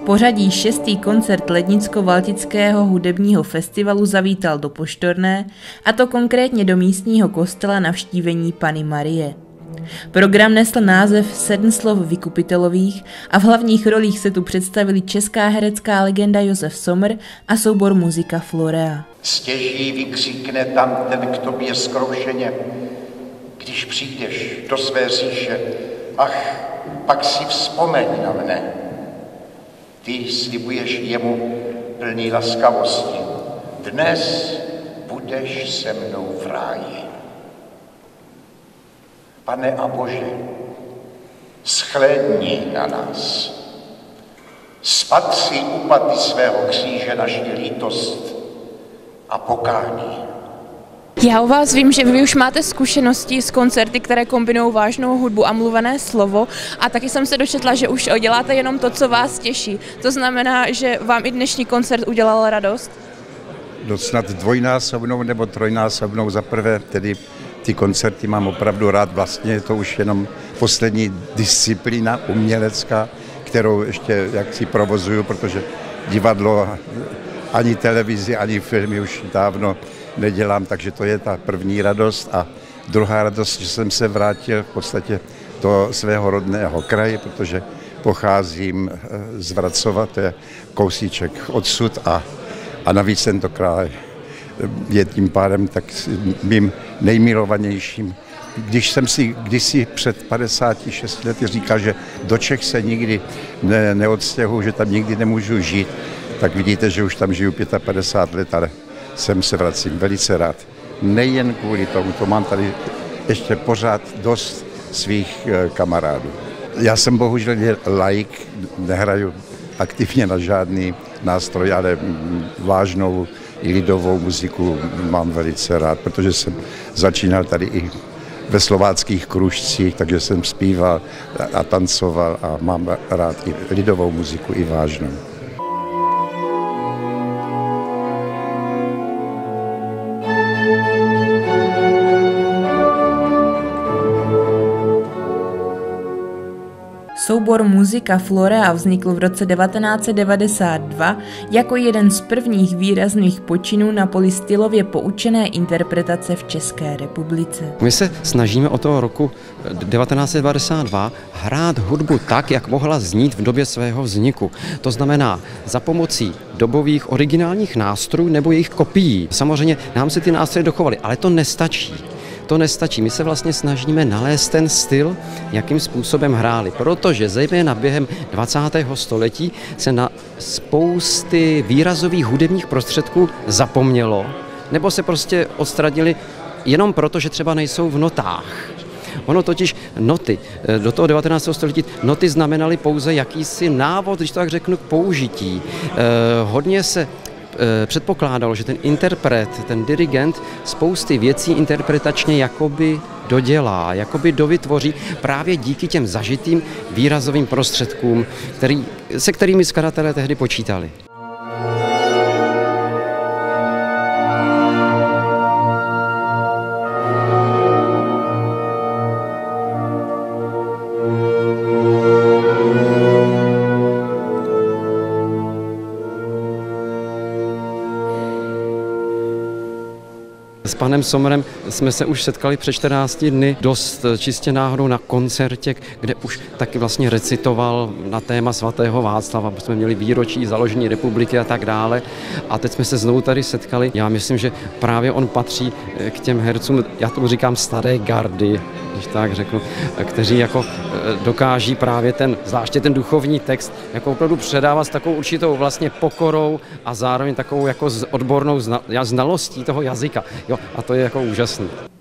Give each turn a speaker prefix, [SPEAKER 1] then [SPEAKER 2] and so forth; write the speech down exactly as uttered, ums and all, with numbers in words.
[SPEAKER 1] pořadí šestý koncert Lednicko-Valtického hudebního festivalu zavítal do Poštorné, a to konkrétně do místního kostela Navštívení Panny Marie. Program nesl název Sedm slov vykupitelových a v hlavních rolích se tu představili česká herecká legenda Josef Sommer a soubor Muzika Florea.
[SPEAKER 2] Stěží vykřikne tam ten k tobě zkroušeně, když přijdeš do své říše, ach, pak si vzpomeň na mne. Ty slibuješ jemu plný laskavosti, dnes budeš se mnou v ráji. Pane a Bože, shlédni na nás. Spatři úpaty svého kříže naši lítost a pokání.
[SPEAKER 1] Já u vás vím, že vy už máte zkušenosti s koncerty, které kombinují vážnou hudbu a mluvené slovo, a taky jsem se dočetla, že už děláte jenom to, co vás těší. To znamená, že vám i dnešní koncert udělal radost?
[SPEAKER 3] No snad dvojnásobnou nebo trojnásobnou. Za prvé, tedy ty koncerty mám opravdu rád, vlastně je to už jenom poslední disciplína umělecká, kterou ještě jaksi provozuju, protože divadlo, ani televizi, ani filmy už dávno nedělám, takže to je ta první radost. A druhá radost, že jsem se vrátil v podstatě do svého rodného kraje, protože pocházím z Vracova, to je kousíček odsud, a, a navíc tento kraj je tím pádem tak mým nejmilovanějším. Když jsem si kdysi před padesáti šesti lety říkal, že do Čech se nikdy ne, neodstěhuji, že tam nikdy nemůžu žít, tak vidíte, že už tam žiju padesát pět let, ale sem se vracím velice rád. Nejen kvůli tomu, to mám tady ještě pořád dost svých kamarádů. Já jsem bohužel laik, nehraju aktivně na žádný nástroj, ale vážnou i lidovou muziku mám velice rád, protože jsem začínal tady i ve slováckých kružcích, takže jsem zpíval a tancoval a mám rád i lidovou muziku, i vážnou.
[SPEAKER 1] Soubor Muzika Florea vznikl v roce devatenáct set devadesát dva jako jeden z prvních výrazných počinů na poli stylově poučené interpretace v České republice.
[SPEAKER 4] My se snažíme od toho roku devatenáct set devadesát dva hrát hudbu tak, jak mohla znít v době svého vzniku. To znamená za pomocí dobových originálních nástrojů nebo jejich kopií. Samozřejmě nám se ty nástroje dochovaly, ale to nestačí. To nestačí. My se vlastně snažíme nalézt ten styl, jakým způsobem hráli, protože zejména během dvacátého století se na spousty výrazových hudebních prostředků zapomnělo, nebo se prostě odstranili jenom proto, že třeba nejsou v notách. Ono totiž noty, do toho devatenáctého století noty znamenaly pouze jakýsi návod, když to tak řeknu, k použití. Eh, hodně se předpokládalo, že ten interpret, ten dirigent spousty věcí interpretačně jakoby dodělá, jakoby dovytvoří právě díky těm zažitým výrazovým prostředkům, který, se kterými skladatelé tehdy počítali. S panem Sommerem jsme se už setkali před čtrnácti dny dost čistě náhodou na koncertě, kde už taky vlastně recitoval na téma svatého Václava, protože jsme měli výročí založení republiky a tak dále. A teď jsme se znovu tady setkali. Já myslím, že právě on patří k těm hercům, já tomu říkám staré gardy, když tak řeknu, kteří jako dokáží právě ten, zvláště ten duchovní text, jako opravdu předávat s takovou určitou vlastně pokorou a zároveň takovou jako odbornou znalostí toho jazyka. Jo, a to je jako úžasné.